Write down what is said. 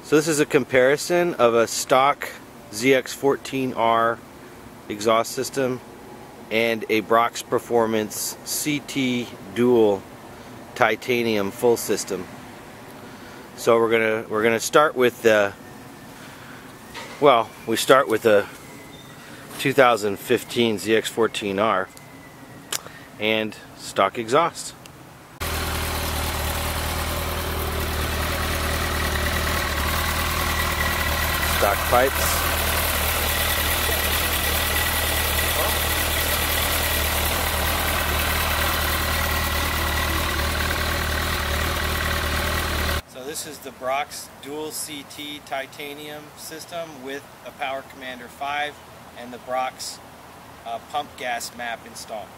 So this is a comparison of a stock ZX14R exhaust system and a Brock's Performance CT Dual Titanium full system. So we're gonna start with the we start with the 2015 ZX14R and stock exhaust. Stock pipes. So this is the Brock's Dual CT Titanium system with a Power Commander 5 and the Brock's pump gas map installed.